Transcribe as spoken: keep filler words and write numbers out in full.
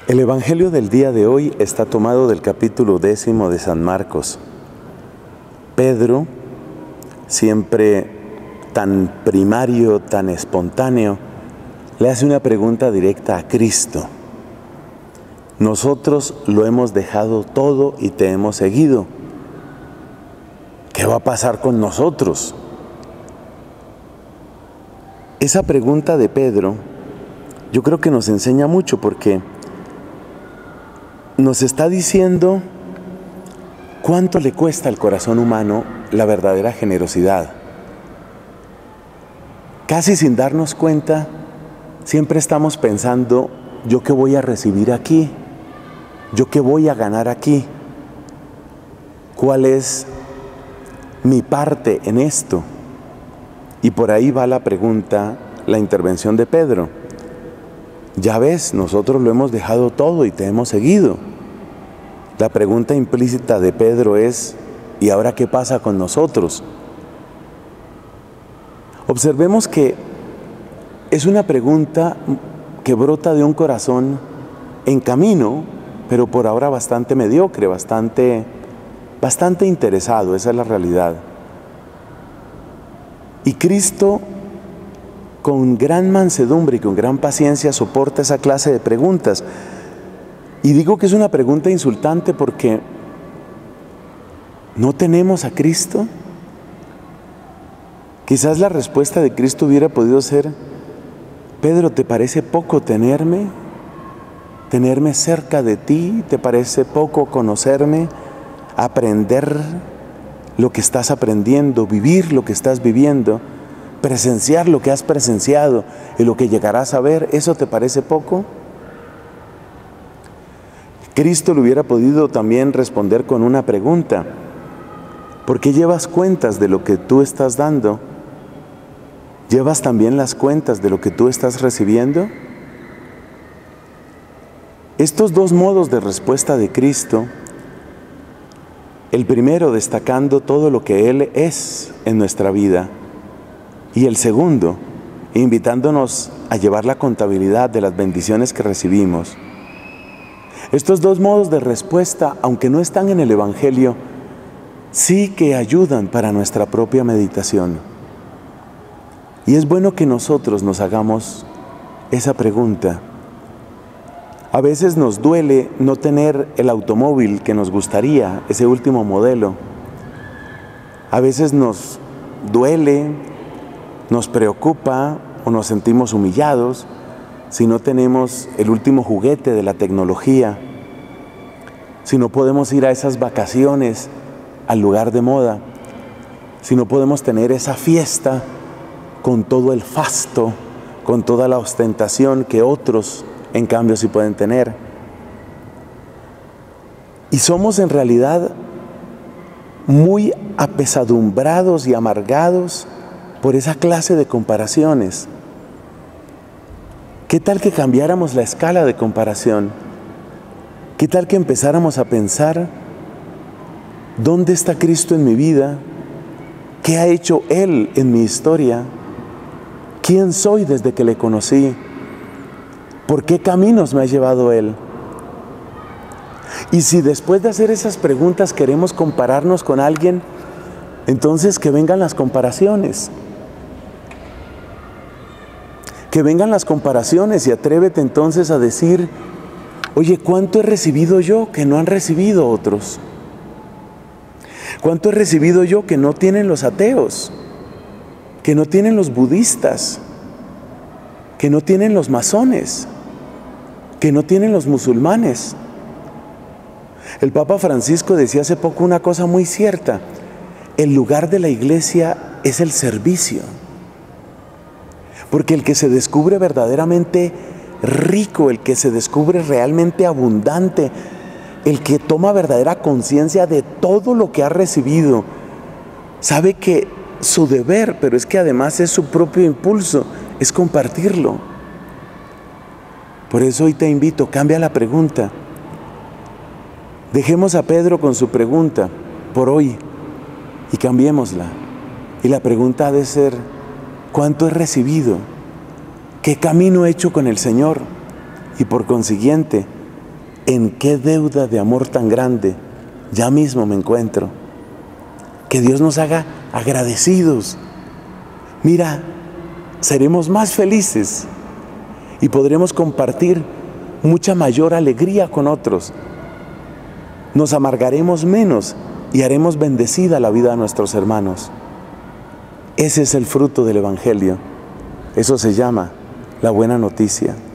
El Evangelio del día de hoy está tomado del capítulo décimo de San Marcos. Pedro, siempre tan primario, tan espontáneo, le hace una pregunta directa a Cristo. Nosotros lo hemos dejado todo y te hemos seguido. ¿Qué va a pasar con nosotros? Esa pregunta de Pedro, yo creo que nos enseña mucho porque nos está diciendo cuánto le cuesta al corazón humano la verdadera generosidad. Casi sin darnos cuenta, siempre estamos pensando, ¿yo qué voy a recibir aquí? ¿Yo qué voy a ganar aquí? ¿Cuál es mi parte en esto? Y por ahí va la pregunta, la intervención de Pedro. Ya ves, nosotros lo hemos dejado todo y te hemos seguido. La pregunta implícita de Pedro es, ¿y ahora qué pasa con nosotros? Observemos que es una pregunta que brota de un corazón en camino, pero por ahora bastante mediocre, bastante, bastante interesado, esa es la realidad. Y Cristo, con gran mansedumbre y con gran paciencia, soporta esa clase de preguntas. Y digo que es una pregunta insultante porque ¿no tenemos a Cristo? Quizás la respuesta de Cristo hubiera podido ser, Pedro, ¿te parece poco tenerme? ¿Tenerme cerca de ti? ¿Te parece poco conocerme? ¿Aprender lo que estás aprendiendo? ¿Vivir lo que estás viviendo? ¿Presenciar lo que has presenciado y lo que llegarás a ver? ¿Eso te parece poco? Cristo le hubiera podido también responder con una pregunta. ¿Por qué llevas cuentas de lo que tú estás dando? ¿Llevas también las cuentas de lo que tú estás recibiendo? Estos dos modos de respuesta de Cristo, el primero destacando todo lo que Él es en nuestra vida, y el segundo, invitándonos a llevar la contabilidad de las bendiciones que recibimos. Estos dos modos de respuesta, aunque no están en el Evangelio, sí que ayudan para nuestra propia meditación. Y es bueno que nosotros nos hagamos esa pregunta. A veces nos duele no tener el automóvil que nos gustaría, ese último modelo. A veces nos duele, nos preocupa o nos sentimos humillados si no tenemos el último juguete de la tecnología, si no podemos ir a esas vacaciones al lugar de moda, si no podemos tener esa fiesta con todo el fasto, con toda la ostentación que otros en cambio sí pueden tener. Y somos en realidad muy apesadumbrados y amargados por esa clase de comparaciones. ¿Qué tal que cambiáramos la escala de comparación? ¿Qué tal que empezáramos a pensar, ¿dónde está Cristo en mi vida? ¿Qué ha hecho Él en mi historia? ¿Quién soy desde que le conocí? ¿Por qué caminos me ha llevado Él? Y si después de hacer esas preguntas queremos compararnos con alguien, entonces que vengan las comparaciones. Que vengan las comparaciones y atrévete entonces a decir, oye, ¿cuánto he recibido yo que no han recibido otros? ¿Cuánto he recibido yo que no tienen los ateos? Que no tienen los budistas? Que no tienen los masones? Que no tienen los musulmanes? El Papa Francisco decía hace poco una cosa muy cierta. El lugar de la iglesia es el servicio. Porque el que se descubre verdaderamente rico, el que se descubre realmente abundante, el que toma verdadera conciencia de todo lo que ha recibido, sabe que su deber, pero es que además es su propio impulso, es compartirlo. Por eso hoy te invito, cambia la pregunta. Dejemos a Pedro con su pregunta por hoy y cambiémosla. Y la pregunta ha de ser, ¿cuánto he recibido? ¿Qué camino he hecho con el Señor? Y por consiguiente, ¿en qué deuda de amor tan grande ya mismo me encuentro? Que Dios nos haga agradecidos. Mira, seremos más felices y podremos compartir mucha mayor alegría con otros. Nos amargaremos menos y haremos bendecida la vida de nuestros hermanos. Ese es el fruto del Evangelio. Eso se llama la buena noticia.